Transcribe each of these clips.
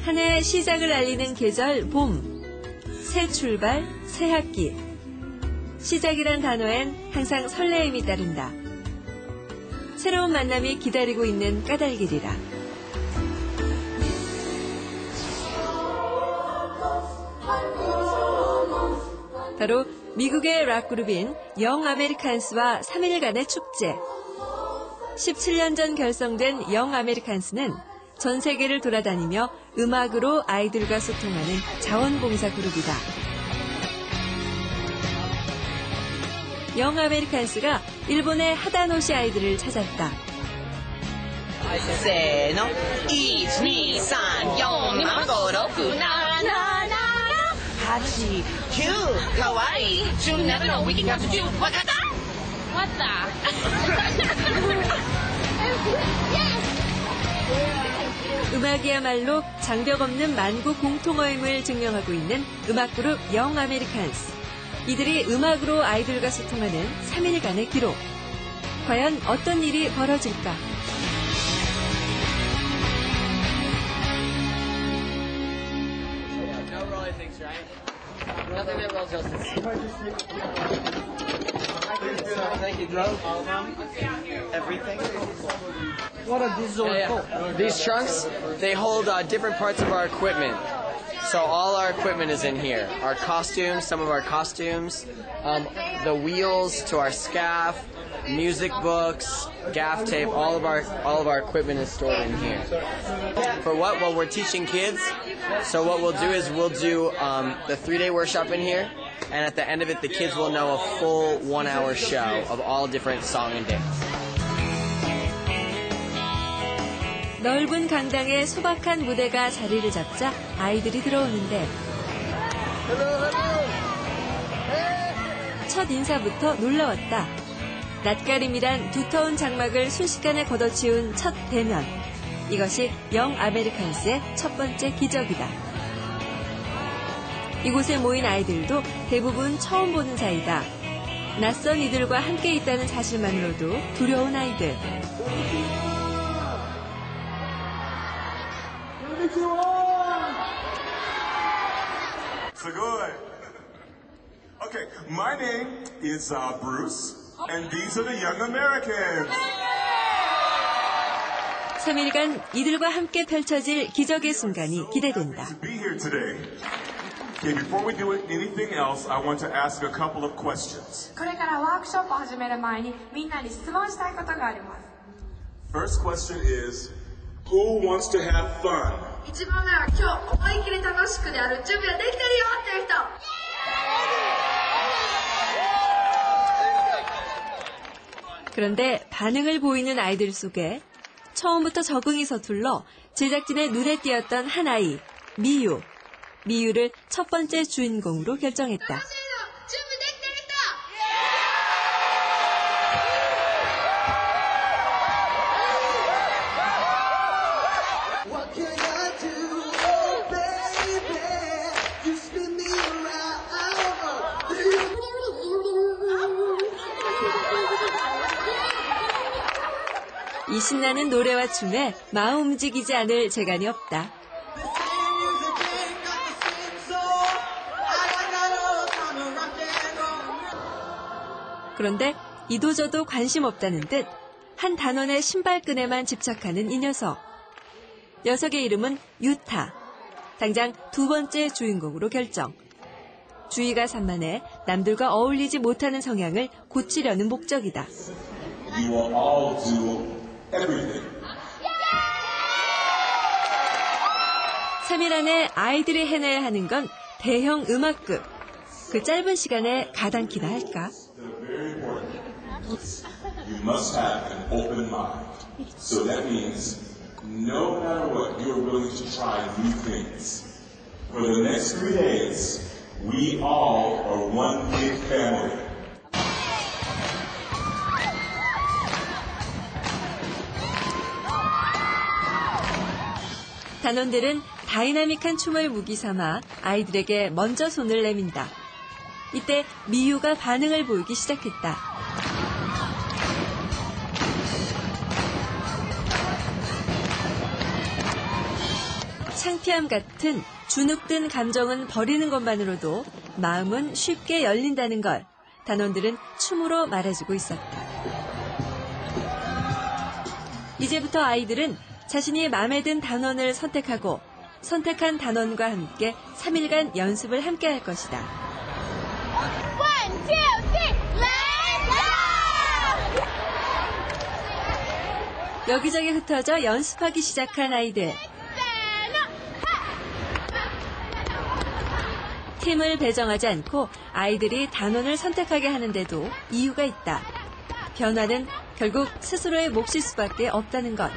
한 해의 시작을 알리는 계절 봄. 새 출발, 새 학기. 시작이란 단어엔 항상 설레임이 따른다. 새로운 만남이 기다리고 있는 까닭이리라. 바로 미국의 락그룹인 영 아메리칸스와 3일간의 축제. 17년 전 결성된 영 아메리칸스는 전 세계를 돌아다니며 음악으로 아이들과 소통하는 자원봉사 그룹이다. 영 아메리칸스가 일본의 하다노시 아이들을 찾았다. せーの、1、2、3、4、5、6、7、8、9、かわいい、17のウィキカツ10、わかった？ 왔다. 음악이야말로 장벽 없는 만국 공통어임을 증명하고 있는 음악그룹 영 아메리칸스. 이들이 음악으로 아이들과 소통하는 3일간의 기록. 과연 어떤 일이 벌어질까? Thank you, Joe. Everything. What are these for? These trunks, they hold different parts of our equipment. So all our equipment is in here. Our costumes, some of our costumes, the wheels to our scaff, music books, gaff tape, all of our equipment is stored in here. For what? Well, we're teaching kids. So what we'll do is we'll do the 3-day workshop in here. And at the end of it, the kids will know a full 1-hour show of all different song and dance. 넓은 강당에 소박한 무대가 자리를 잡자 아이들이 들어오는데 첫 인사부터 놀라웠다. 낯가림이란 두터운 장막을 순식간에 걷어치운 첫 대면. 이것이 영 아메리칸스의 첫 번째 기적이다. 이곳에 모인 아이들도 대부분 처음 보는 사이다. 낯선 이들과 함께 있다는 사실만으로도 두려운 아이들. So good. Okay, my name is Bruce, and these are the Young Americans. 3일간 이들과 함께 펼쳐질 기적의 순간이 기대된다. To be here today. Okay, before we do anything else, I want to ask a couple of questions. これからワークショップを始める前にみんなに質問したいことがあります。 First question is, who wants to have fun? 1番目は今日思いっきり楽しくやる準備はできてるよっていう人。 그런데 반응을 보이는 아이들 속에 처음부터 적응이 서툴러 제작진의 눈에 띄었던 한 아이, 미유. 미유를 첫 번째 주인공으로 결정했다. 이 신나는 노래와 춤에 마음 움직이지 않을 재간이 없다. 그런데 이도저도 관심 없다는 듯 한 단원의 신발끈에만 집착하는 이 녀석. 녀석의 이름은 유타. 당장 두 번째 주인공으로 결정. 주의가 산만해 남들과 어울리지 못하는 성향을 고치려는 목적이다. You will all do everything. 3일 안에 아이들이 해내야 하는 건 대형 음악극. 그 짧은 시간에 가당키나 할까? You must have an open mind. So that means no matter what, you are willing to try new things. For the next 3 days, we all are one big family. 단원들은 다이나믹한 춤을 무기 삼아 아이들에게 먼저 손을 내민다. 이때 미유가 반응을 보이기 시작했다. 창피함 같은 주눅든 감정은 버리는 것만으로도 마음은 쉽게 열린다는 걸 단원들은 춤으로 말해주고 있었다. 이제부터 아이들은 자신이 마음에 든 단원을 선택하고 선택한 단원과 함께 3일간 연습을 함께 할 것이다. 여기저기 흩어져 연습하기 시작한 아이들. 팀을 배정하지 않고 아이들이 단원을 선택하게 하는데도 이유가 있다. 변화는 결국 스스로의 몫일 수밖에 없다는 것.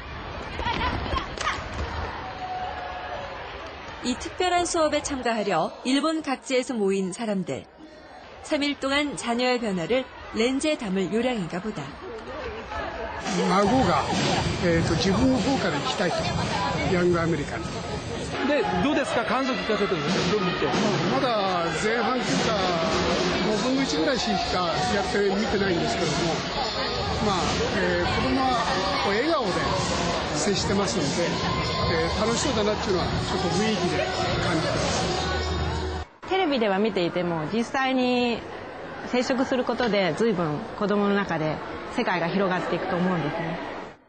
이 특별한 수업에 참가하려 일본 각지에서 모인 사람들. 3일 동안 자녀의 변화를 렌즈에 담을 요량인가 보다. 孫が、自分の方から行きたいと、ヤングアメリカに。 で、どうですか感想聞かせてください。どう見て。 まだ前半というか5分の1ぐらいしかやって見てないんですけども、子供は笑顔で接してますので、楽しそうだなっていうのはちょっと雰囲気で感じてます。 テレビでは見ていても実際に接触することで随分子供の中で世界が広がっていくと思うんですね。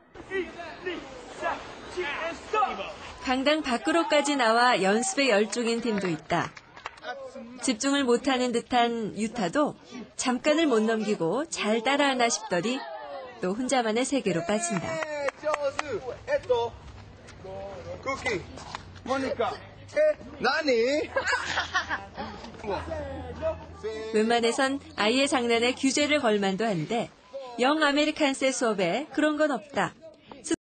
강당 밖으로까지 나와 연습에 열중인 팀도 있다. 집중을 못하는 듯한 유타도 잠깐을 못 넘기고 잘 따라하나 싶더니 또 혼자만의 세계로 빠진다. 웬만해선 아이의 장난에 규제를 걸 만도 한데 영 아메리칸스의 수업에 그런 건 없다.